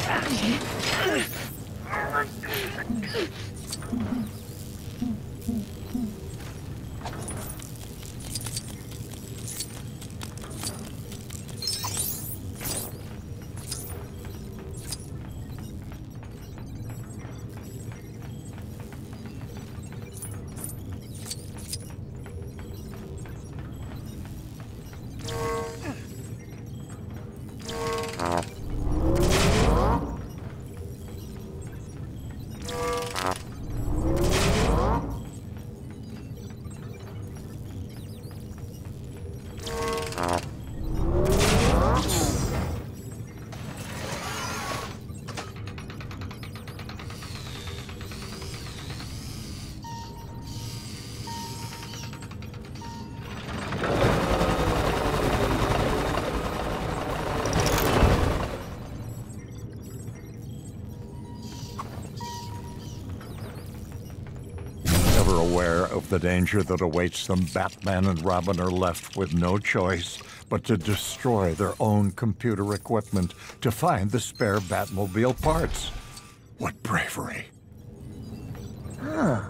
Ever aware of the danger that awaits them, Batman and Robin are left with no choice but to destroy their own computer equipment to find the spare Batmobile parts. What bravery! Huh.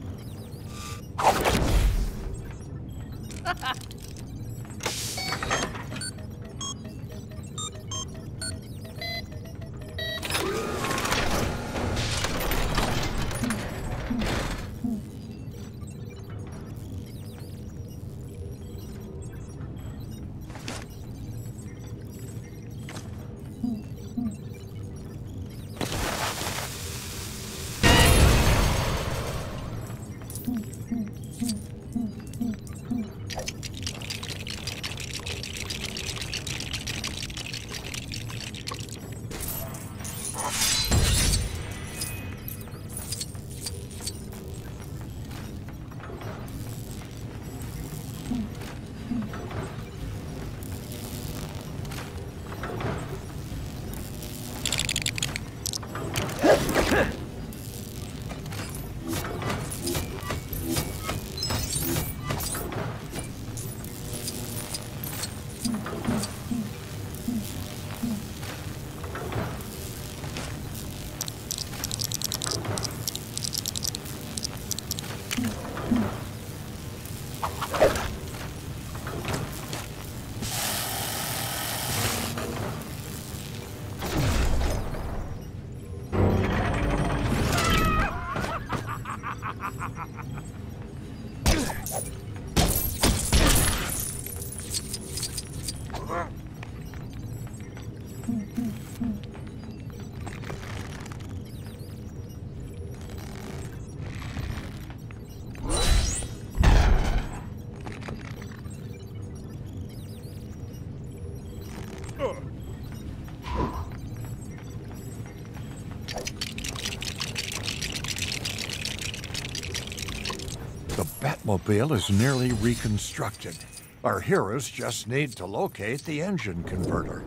The Batmobile is nearly reconstructed. Our heroes just need to locate the engine converter.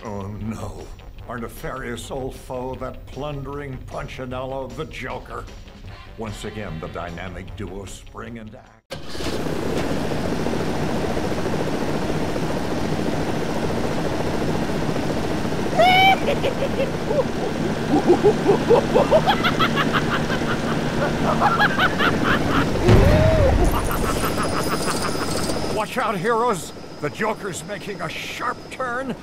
Oh no. Our nefarious old foe, that plundering Punchinello, the Joker. Once again, the dynamic duo spring into action. Watch out, heroes! The Joker's making a sharp turn.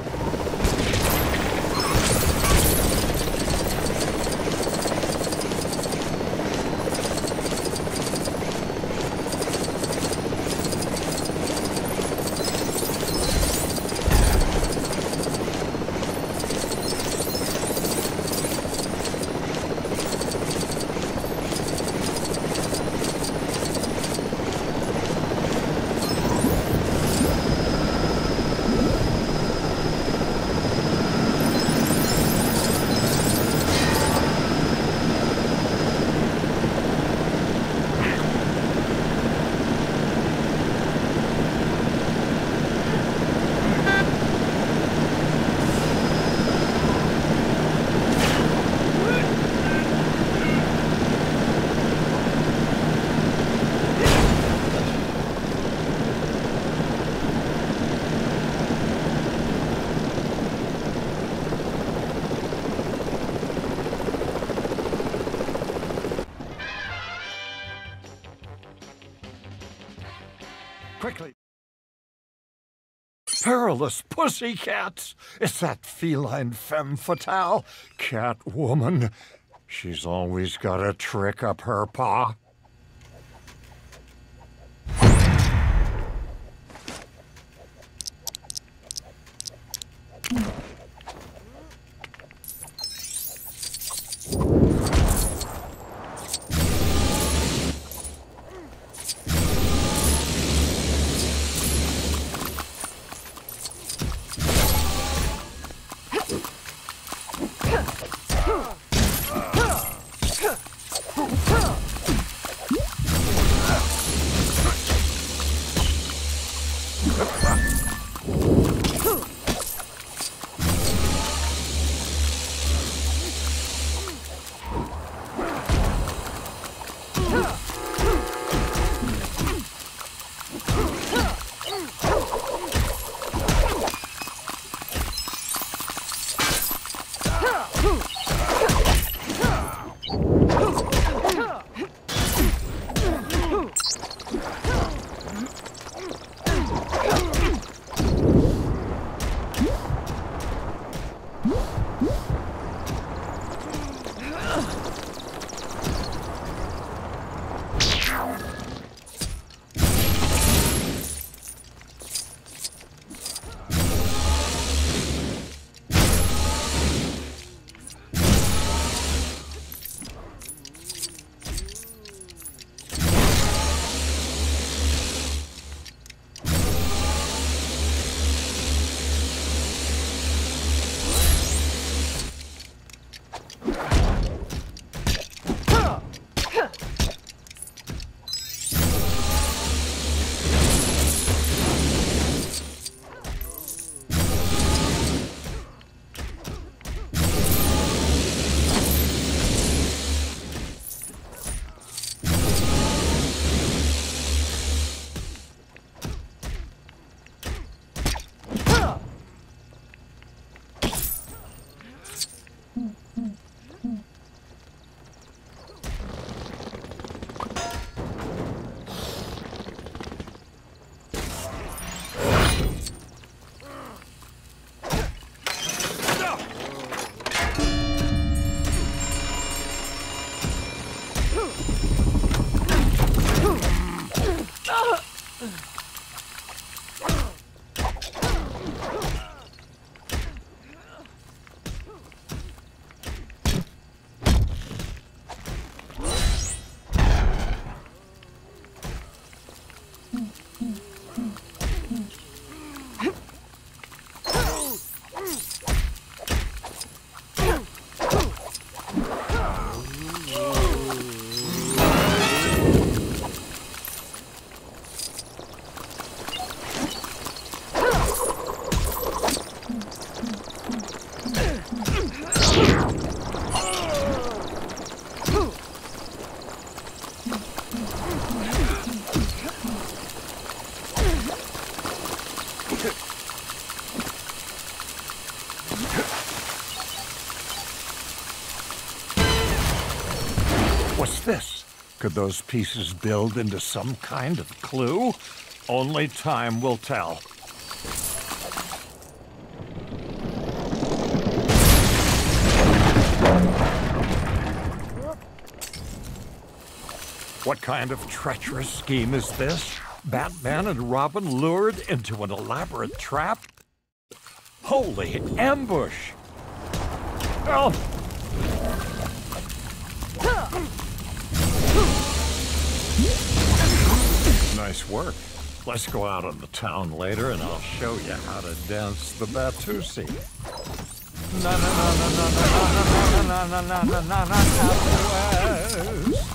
Quickly. Perilous pussycats! It's that feline femme fatale, Catwoman. She's always got a trick up her paw. What's this? Could those pieces build into some kind of clue? Only time will tell. What kind of treacherous scheme is this? Batman and Robin lured into an elaborate trap? Holy ambush! Oh! Nice work. Let's go out on the town later and I'll show you how to dance the Batusi. Na na na na na na na na na na na na na.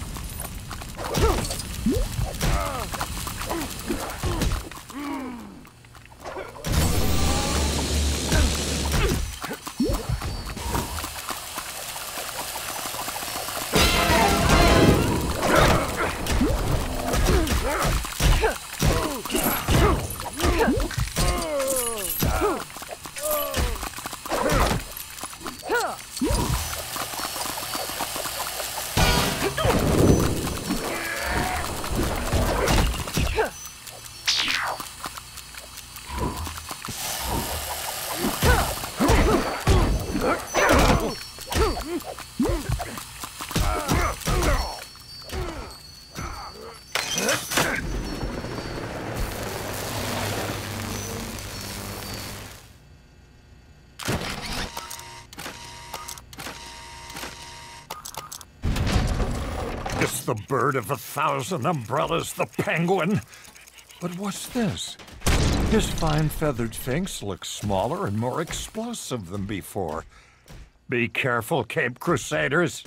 It's the bird of 1,000 umbrellas, the penguin. But what's this? His fine feathered sphinx looks smaller and more explosive than before. Be careful, Cape Crusaders.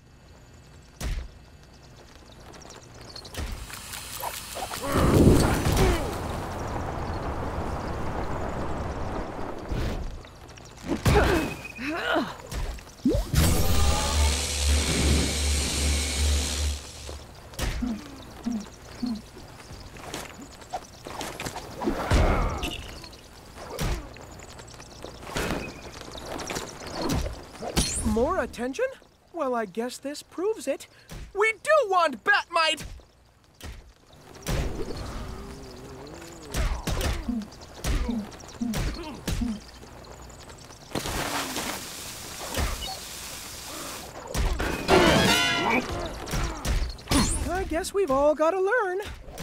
More attention? Well, I guess this proves it. We do want Batmite! I guess we've all got to learn.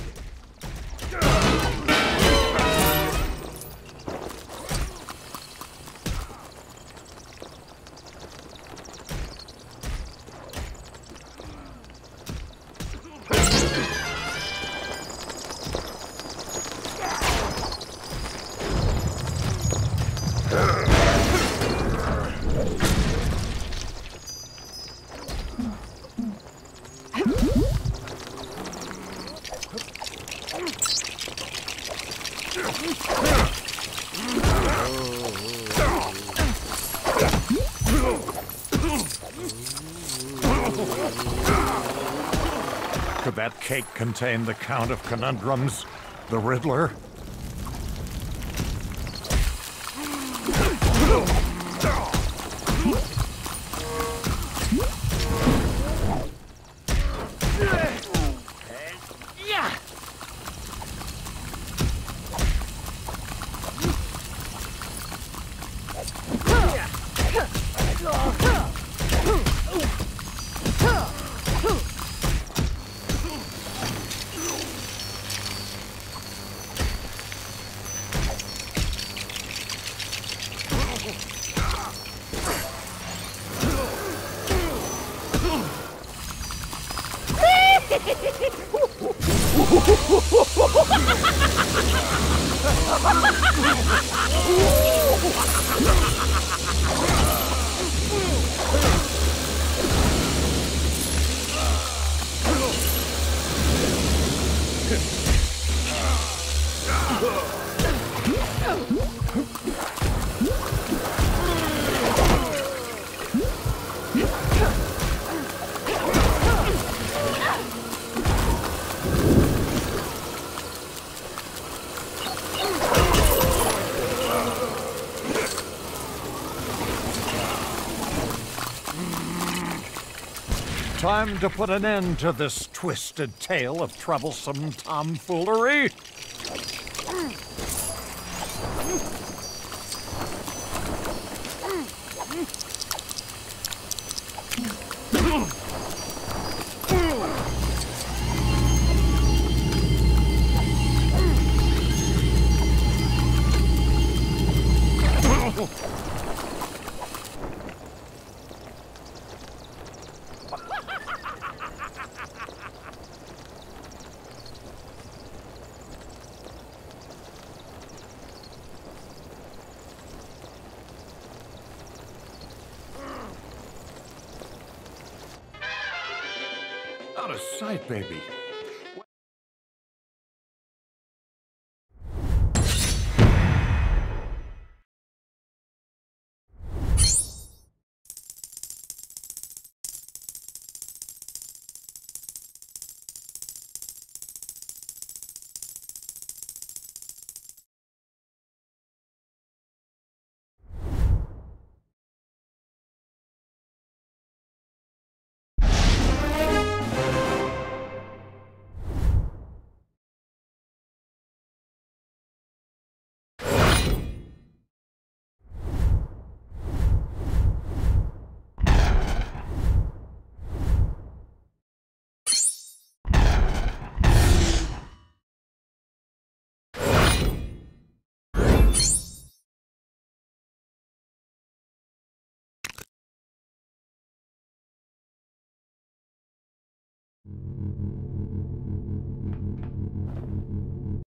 Could that cake contain the Count of Conundrums, the Riddler? Time to put an end to this twisted tale of troublesome tomfoolery. Out of sight, baby.